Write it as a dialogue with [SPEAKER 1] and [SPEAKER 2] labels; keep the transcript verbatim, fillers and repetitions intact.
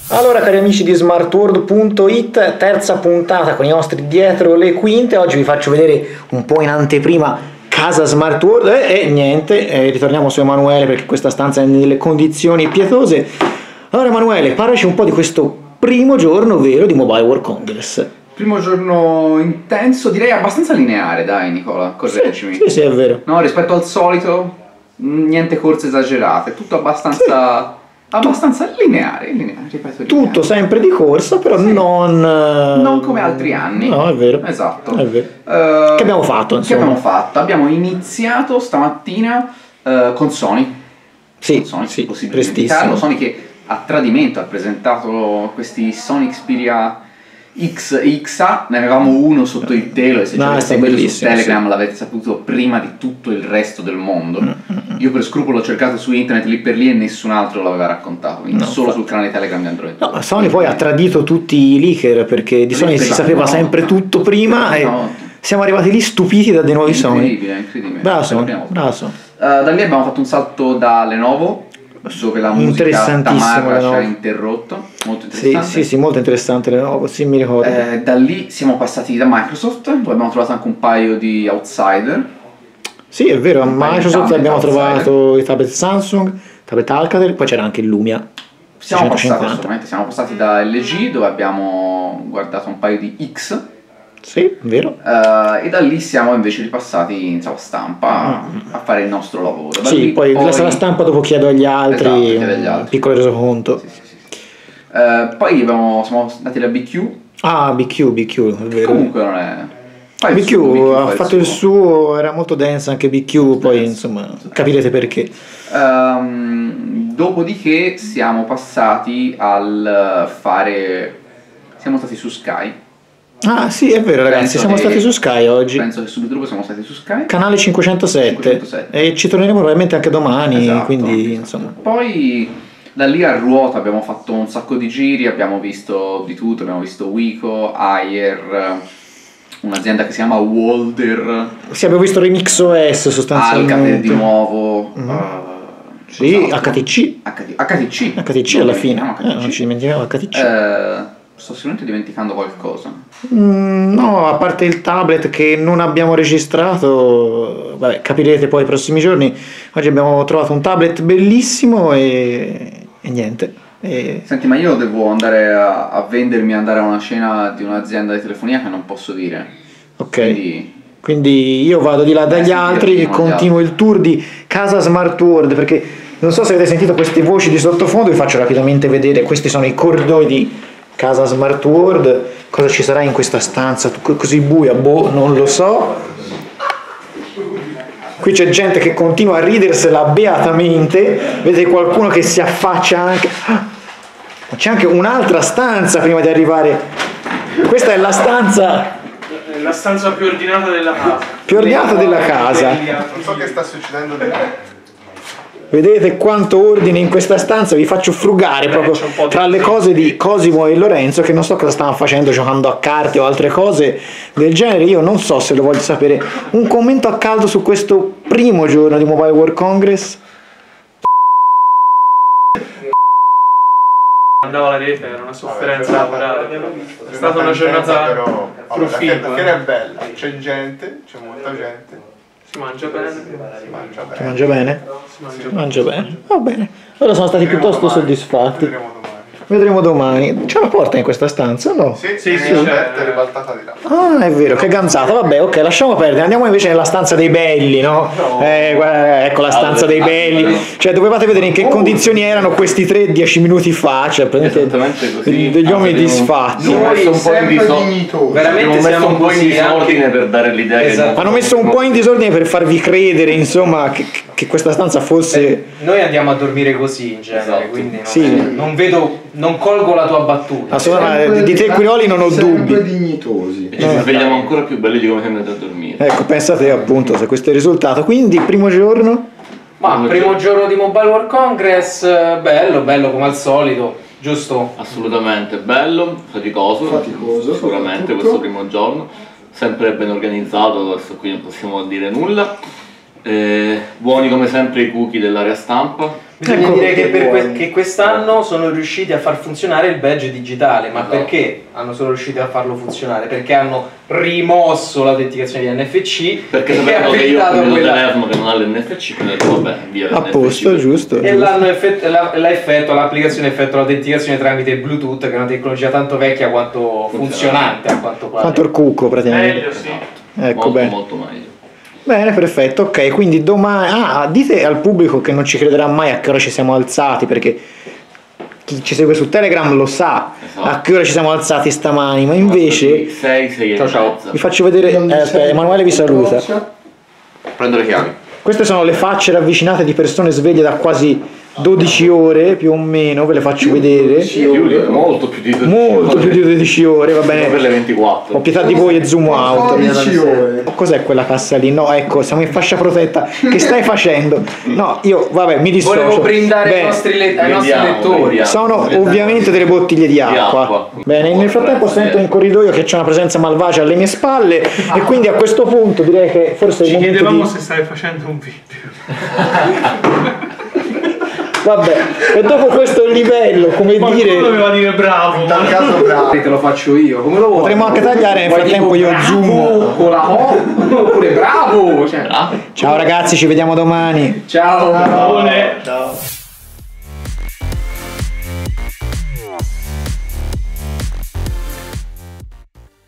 [SPEAKER 1] Allora cari amici di smartworld punto it, terza puntata con i nostri dietro le quinte. Oggi vi faccio vedere un po' in anteprima casa Smartworld e, e niente, eh, ritorniamo su Emanuele perché questa stanza è nelle condizioni pietose. Allora Emanuele, parlaci un po' di questo primo giorno vero di Mobile World Congress.
[SPEAKER 2] Primo giorno intenso, direi abbastanza lineare, dai Nicola, correggimi.
[SPEAKER 1] Sì, sì, sì, è vero.
[SPEAKER 2] No, rispetto al solito, niente corse esagerate, tutto abbastanza... Sì. Abbastanza lineare, lineare, ripeto, lineare.
[SPEAKER 1] Tutto sempre di corsa, però sì. non...
[SPEAKER 2] Non come altri anni.
[SPEAKER 1] No, è vero.
[SPEAKER 2] Esatto.
[SPEAKER 1] È vero.
[SPEAKER 2] Uh,
[SPEAKER 1] che abbiamo fatto, insomma?
[SPEAKER 2] Che abbiamo fatto? Abbiamo iniziato stamattina uh, con Sony.
[SPEAKER 1] Sì,
[SPEAKER 2] con Sony,
[SPEAKER 1] sì,
[SPEAKER 2] possibile dimenticarlo. Sony che a tradimento ha presentato questi Sony Xperia X e X A, ne avevamo uno sotto il telo e se
[SPEAKER 1] no,
[SPEAKER 2] ci avete seguito su Telegram
[SPEAKER 1] sì.
[SPEAKER 2] l'avete saputo prima di tutto il resto del mondo. Mm-hmm. Io per scrupolo ho cercato su internet lì per lì e nessun altro l'aveva raccontato, quindi no, solo sul canale Telegram di Android.
[SPEAKER 1] No, Sony poi ha tradito tutti i leaker perché di Sony si sapeva no, sempre no, tutto prima no, e no. siamo arrivati lì stupiti da dei nuovi Sony.
[SPEAKER 2] Incredibile, incredibile.
[SPEAKER 1] Bravo Sony, bravo Sony.
[SPEAKER 2] Uh, da lì abbiamo fatto un salto da Lenovo, dove la musica tamarra ci ha interrotto, molto interessante.
[SPEAKER 1] Sì, sì, sì, molto interessante Lenovo, sì, mi ricordo.
[SPEAKER 2] Eh, da lì siamo passati da Microsoft, dove abbiamo trovato anche un paio di outsider.
[SPEAKER 1] Sì, è vero, a Microsoft abbiamo outsider. trovato i tablet Samsung, tablet Alcatel, poi c'era anche il Lumia.
[SPEAKER 2] Siamo passati, assolutamente, siamo passati da L G, dove abbiamo guardato un paio di X.
[SPEAKER 1] Sì, vero.
[SPEAKER 2] Uh, e da lì siamo invece ripassati in sala stampa mm. a fare il nostro lavoro. Da
[SPEAKER 1] sì, poi, poi la sala stampa dopo chiedo agli altri, esatto, chiedo agli altri. Un piccolo resoconto.
[SPEAKER 2] Sì, sì, sì, sì. Uh, poi abbiamo, siamo andati da B Q.
[SPEAKER 1] Ah, B Q, B Q, è vero.
[SPEAKER 2] Comunque non è...
[SPEAKER 1] B Q, suo, B Q ha fatto il, il suo, era molto dense anche B Q, poi yes. insomma capirete perché.
[SPEAKER 2] Um, dopodiché siamo passati al fare... siamo stati su Sky.
[SPEAKER 1] Ah sì, è vero ragazzi, penso siamo stati su Sky oggi.
[SPEAKER 2] Penso che subito dopo siamo stati su Sky.
[SPEAKER 1] Canale cinquecentosette, cinquecentosette. E ci torneremo probabilmente anche domani, esatto, quindi esatto. insomma.
[SPEAKER 2] Poi da lì a ruota abbiamo fatto un sacco di giri, abbiamo visto di tutto, abbiamo visto Wico, Ayer, un'azienda che si chiama Walder.
[SPEAKER 1] Sì, abbiamo visto Remix O S sostanzialmente.
[SPEAKER 2] Alcatel di nuovo.
[SPEAKER 1] Mm-hmm. uh, sì, H T C.
[SPEAKER 2] H T C.
[SPEAKER 1] H T C alla fine, H T C. Eh, non ci dimentichiamo H T C.
[SPEAKER 2] Eh, sto sicuramente dimenticando qualcosa.
[SPEAKER 1] Mm, no, a parte il tablet che non abbiamo registrato, vabbè, capirete poi i prossimi giorni. Oggi abbiamo trovato un tablet bellissimo e, e niente. E...
[SPEAKER 2] Senti, ma io devo andare a, a vendermi, andare a una cena di un'azienda di telefonia che non posso dire.
[SPEAKER 1] Ok.
[SPEAKER 2] Quindi,
[SPEAKER 1] Quindi io vado di là dagli altri e continuo il tour di casa Smartworld perché non so se avete sentito queste voci di sottofondo, vi faccio rapidamente vedere. Questi sono i corridoi di casa Smartworld. Cosa ci sarà in questa stanza così buia? Boh, non lo so. Qui c'è gente che continua a ridersela beatamente. Vedete qualcuno che si affaccia anche. Ma c'è anche un'altra stanza prima di arrivare. Questa è la stanza.
[SPEAKER 3] La stanza più ordinata della casa.
[SPEAKER 1] Più ordinata della casa.
[SPEAKER 4] Non so che sta succedendo di là.
[SPEAKER 1] Vedete quanto ordine in questa stanza, vi faccio frugare proprio tra le cose di Cosimo e Lorenzo che non so cosa stavano facendo, giocando a carte o altre cose del genere, io non so se lo voglio sapere. Un commento a caldo su questo primo giorno di Mobile World Congress?
[SPEAKER 3] Andava la rete, era una sofferenza lavorare, è stata una giornata proficua.
[SPEAKER 4] La fiera è bella, c'è gente, c'è molta gente.
[SPEAKER 3] Si mangia bene.
[SPEAKER 4] Si mangia bene.
[SPEAKER 1] Si mangia bene?
[SPEAKER 3] Si mangia,
[SPEAKER 1] si mangia bene. Va bene. Allora sono stati
[SPEAKER 4] vedremo
[SPEAKER 1] piuttosto
[SPEAKER 4] domani.
[SPEAKER 1] soddisfatti.
[SPEAKER 4] Vedremo domani.
[SPEAKER 1] Vedremo domani. C'è una porta in questa stanza? No?
[SPEAKER 4] Sì,
[SPEAKER 3] sì, sì,
[SPEAKER 4] aperta e ribaltata di là.
[SPEAKER 1] Ah, è vero, che ganzata. Vabbè, ok, lasciamo perdere. Andiamo invece nella stanza dei belli, no?
[SPEAKER 4] no.
[SPEAKER 1] Eh, guarda, ecco la stanza dei belli. Cioè, dovevate vedere in che condizioni erano questi tre dieci minuti fa. Cioè,
[SPEAKER 5] esattamente così.
[SPEAKER 1] Degli uomini disfatti.
[SPEAKER 4] Noi messo un po' in disordine.
[SPEAKER 5] Veramente siamo un po' in disordine per dare l'idea
[SPEAKER 1] esatto. che hanno messo un po' in disordine per farvi credere, insomma, che, che questa stanza fosse.
[SPEAKER 6] Beh, noi andiamo a dormire così in genere, esatto. quindi non,
[SPEAKER 1] sì.
[SPEAKER 6] non vedo, non colgo la tua battuta.
[SPEAKER 1] Assolutamente, di te Quiroli non ho dubbi.
[SPEAKER 4] dignitosi.
[SPEAKER 5] E ci eh. svegliamo ancora più belli di come siamo andati a dormire.
[SPEAKER 1] Ecco, pensate appunto se questo è il risultato. Quindi, primo giorno?
[SPEAKER 6] Ma primo, primo giorno di Mobile World Congress, bello, bello come al solito, giusto?
[SPEAKER 5] Assolutamente, bello, faticoso,
[SPEAKER 4] faticoso
[SPEAKER 5] sicuramente questo primo giorno. Sempre ben organizzato, adesso qui non possiamo dire nulla. Eh, buoni come sempre i cookie dell'area stampa.
[SPEAKER 6] Bisogna
[SPEAKER 1] Ecco
[SPEAKER 6] dire che,
[SPEAKER 1] perché
[SPEAKER 6] per que-
[SPEAKER 1] buoni.
[SPEAKER 6] che quest'anno sono riusciti a far funzionare il badge digitale, ma
[SPEAKER 5] Esatto.
[SPEAKER 6] perché hanno solo riusciti a farlo funzionare? Perché hanno rimosso l'autenticazione di N F C
[SPEAKER 5] Perché
[SPEAKER 6] e
[SPEAKER 5] sapevano che io ho
[SPEAKER 6] abilitato
[SPEAKER 5] il mio
[SPEAKER 6] quella-
[SPEAKER 5] telefono che non ha l'N F C, quindi ho detto vabbè, via
[SPEAKER 1] A
[SPEAKER 5] l'N F C.
[SPEAKER 1] posto, giusto.
[SPEAKER 6] e
[SPEAKER 1] giusto.
[SPEAKER 6] l'hanno effett- la, la effettua, l'applicazione effettua l'autenticazione tramite Bluetooth, che è una tecnologia tanto vecchia quanto funzionante a quanto pare.
[SPEAKER 1] Quanto il cucco praticamente.
[SPEAKER 3] Meglio, sì.
[SPEAKER 1] Ecco,
[SPEAKER 5] molto
[SPEAKER 1] bene.
[SPEAKER 5] molto meglio.
[SPEAKER 1] Bene, perfetto, ok, quindi domani... Ah, dite al pubblico che non ci crederà mai a che ora ci siamo alzati, perché chi ci segue su Telegram lo sa
[SPEAKER 5] Esatto.
[SPEAKER 1] a che ora ci siamo alzati stamani, ma invece
[SPEAKER 5] sei, sei e
[SPEAKER 2] Ciao, ciao.
[SPEAKER 5] mezza.
[SPEAKER 1] vi faccio vedere... Eh, aspetta, Emanuele vi saluta.
[SPEAKER 2] Prendo le chiavi.
[SPEAKER 1] Queste sono le facce ravvicinate di persone sveglie da quasi dodici ore, più o meno, ve le faccio vedere.
[SPEAKER 5] Più di- molto più di dodici
[SPEAKER 1] Molto
[SPEAKER 5] ore.
[SPEAKER 1] più di dodici ore, va
[SPEAKER 5] Per
[SPEAKER 1] bene.
[SPEAKER 5] le ventiquattro.
[SPEAKER 1] Ho pietà di voi e zoom out.
[SPEAKER 4] dodici ore.
[SPEAKER 1] Cos'è quella cassa lì? No, ecco, siamo in fascia protetta. Che stai facendo? No, io, vabbè, mi dissocio.
[SPEAKER 6] Volevo brindare ai
[SPEAKER 1] Beh,
[SPEAKER 6] nostri, le- ai nostri
[SPEAKER 5] Vediamo,
[SPEAKER 6] lettori.
[SPEAKER 5] vediamo.
[SPEAKER 1] sono ovviamente delle bottiglie di acqua.
[SPEAKER 5] acqua.
[SPEAKER 1] Bene, nel frattempo sento in corridoio che c'è una presenza malvagia alle mie spalle e quindi a questo punto direi che forse è il
[SPEAKER 3] Ci
[SPEAKER 1] momento
[SPEAKER 3] chiedevamo
[SPEAKER 1] di...
[SPEAKER 3] se stai facendo un video.
[SPEAKER 1] Vabbè, e dopo questo livello, come
[SPEAKER 3] Qualcuno
[SPEAKER 1] dire,
[SPEAKER 3] doveva dire bravo.
[SPEAKER 4] In tal
[SPEAKER 3] ma-
[SPEAKER 4] caso bravo.
[SPEAKER 6] Te lo faccio io, come lo vuoi?
[SPEAKER 1] potremmo anche tagliare, nel
[SPEAKER 6] Vuoi
[SPEAKER 1] frattempo
[SPEAKER 6] tipo
[SPEAKER 1] io
[SPEAKER 6] bravo
[SPEAKER 1] zoom.
[SPEAKER 6] con la O oppure bravo, cioè,
[SPEAKER 5] Ah,
[SPEAKER 1] Ciao ragazzi, ci vediamo domani.
[SPEAKER 6] ciao.
[SPEAKER 3] Buone.
[SPEAKER 4] Ciao.